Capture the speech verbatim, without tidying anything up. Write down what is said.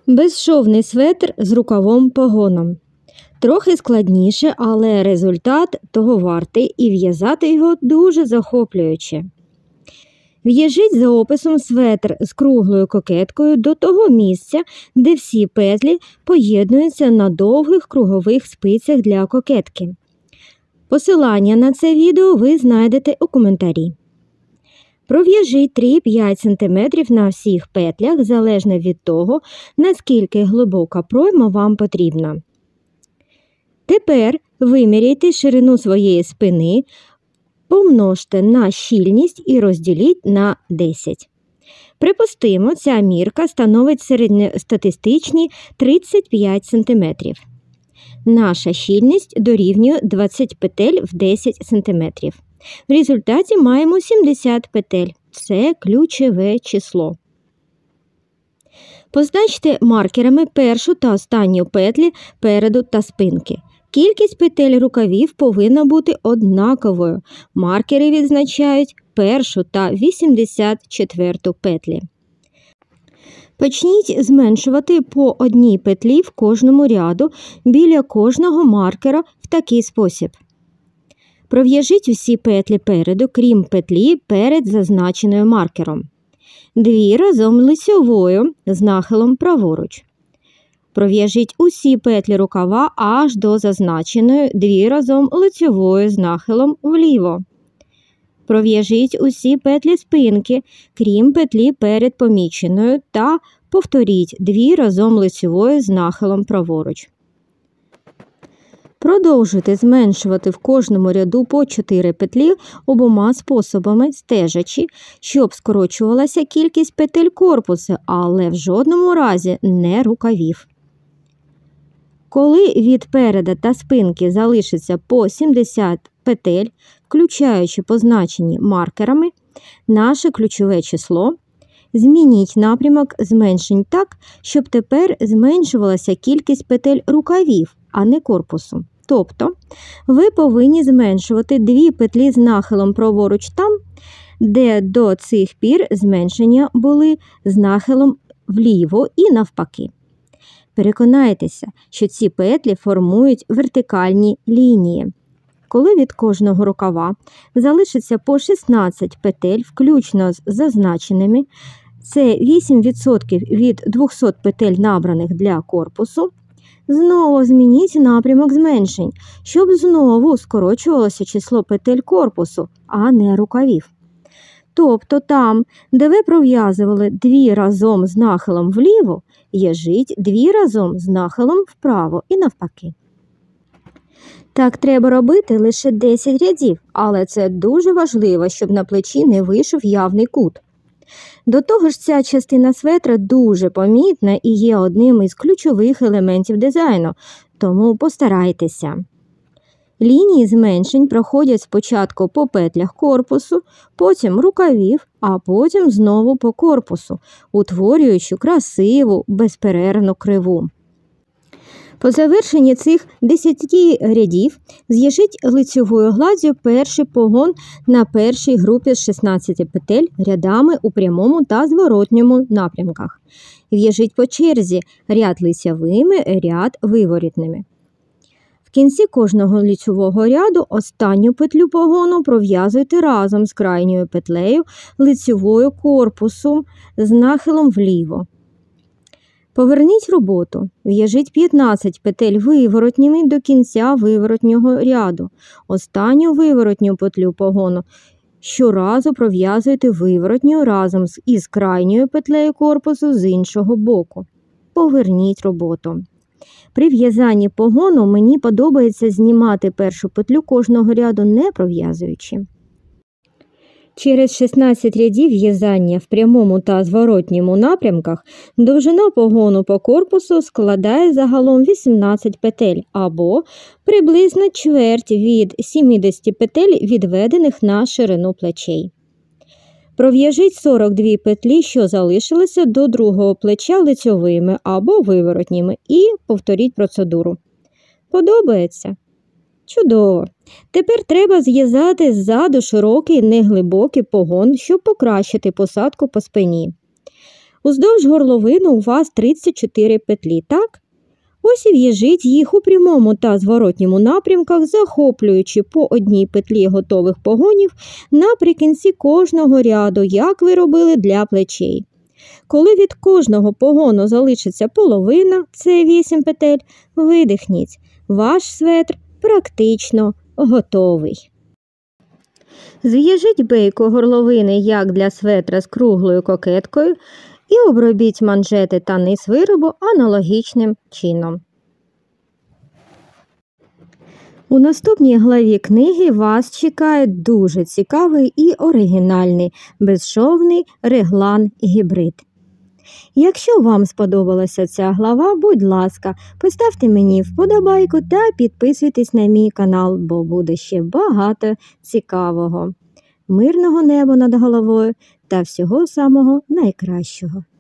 Безшовний светр з рукавом-погоном. Трохи складніше, але результат того вартий і в'язати його дуже захоплююче. В'яжіть за описом светр з круглою кокеткою до того місця, де всі петлі поєднуються на довгих кругових спицях для кокетки. Посилання на це відео ви знайдете у коментарі. Пров'яжіть три-п'ять сантиметрів на всіх петлях, залежно від того, наскільки глибока пройма вам потрібна. Тепер виміряйте ширину своєї спини, помножте на щільність і розділіть на десять. Припустимо, ця мірка становить середньостатистичні тридцять п'ять сантиметрів. Наша щільність дорівнює двадцять петель в десять сантиметрів. В результаті маємо сімдесят петель. Це ключове число. Позначте маркерами першу та останню петлі переду та спинки. Кількість петель рукавів повинна бути однаковою. Маркери відзначають першу та вісімдесят четверту петлі. Почніть зменшувати по одній петлі в кожному ряду біля кожного маркера в такий спосіб. Пров'яжіть усі петлі переду, крім петлі перед зазначеною маркером. Дві разом лицьовою з нахилом праворуч. Пров'яжіть усі петлі рукава аж до зазначеної дві разом лицьовою з нахилом вліво. Пров'яжіть усі петлі спинки, крім петлі перед поміченою, та повторіть дві разом лицьовою з нахилом праворуч. Продовжуйте зменшувати в кожному ряду по чотири петлі обома способами, стежачи, щоб скорочувалася кількість петель корпусу, але в жодному разі не рукавів. Коли від переда та спинки залишиться по сімдесят петель, включаючи позначені маркерами, наше ключове число, змініть напрямок зменшень так, щоб тепер зменшувалася кількість петель рукавів, а не корпусу. Тобто, ви повинні зменшувати дві петлі з нахилом праворуч там, де до цих пір зменшення були з нахилом вліво і навпаки. Переконайтеся, що ці петлі формують вертикальні лінії. Коли від кожного рукава залишиться по шістнадцять петель, включно з зазначеними, це вісім відсотків від двохсот петель, набраних для корпусу, знову змініть напрямок зменшень, щоб знову скорочувалося число петель корпусу, а не рукавів. Тобто там, де ви пров'язували дві разом з нахилом вліво, в'яжіть дві разом з нахилом вправо і навпаки. Так треба робити лише десять рядів, але це дуже важливо, щоб на плечі не вийшов явний кут. До того ж, ця частина светра дуже помітна і є одним із ключових елементів дизайну, тому постарайтеся. Лінії зменшень проходять спочатку по петлях корпусу, потім рукавів, а потім знову по корпусу, утворюючи красиву, безперервну криву. По завершенні цих десяти рядів зв'яжіть лицьовою гладдю перший погон на першій групі з шістнадцяти петель рядами у прямому та зворотньому напрямках. В'яжіть по черзі ряд лицьовими, ряд виворітними. В кінці кожного лицьового ряду останню петлю погону пров'язуйте разом з крайньою петлею лицьовою корпусу з нахилом вліво. Поверніть роботу. В'яжіть п'ятнадцять петель виворотніми до кінця виворотнього ряду. Останню виворотню петлю погону щоразу пров'язуйте виворотню разом із крайньою петлею корпусу з іншого боку. Поверніть роботу. При в'язанні погону мені подобається знімати першу петлю кожного ряду, не пров'язуючи. Через шістнадцять рядів в'язання в прямому та зворотньому напрямках довжина погону по корпусу складає загалом вісімнадцять петель або приблизно чверть від сімдесят петель, відведених на ширину плечей. Пров'яжіть сорок дві петлі, що залишилися до другого плеча лицьовими або виворотніми, і повторіть процедуру. Подобається? Чудово! Тепер треба зв'язати ззаду широкий неглибокий погон, щоб покращити посадку по спині. Уздовж горловини у вас тридцять чотири петлі, так? Ось і в'яжіть їх у прямому та зворотньому напрямках, захоплюючи по одній петлі готових погонів наприкінці кожного ряду, як ви робили для плечей. Коли від кожного погону залишиться половина, це вісім петель, видихніть. Ваш светр практично готовий. Зв'яжіть бейку горловини, як для светра з круглою кокеткою, і обробіть манжети та низ виробу аналогічним чином. У наступній главі книги вас чекає дуже цікавий і оригінальний безшовний реглан-гібрид. Якщо вам сподобалася ця глава, будь ласка, поставте мені вподобайку та підписуйтесь на мій канал, бо буде ще багато цікавого. Мирного неба над головою та всього самого найкращого.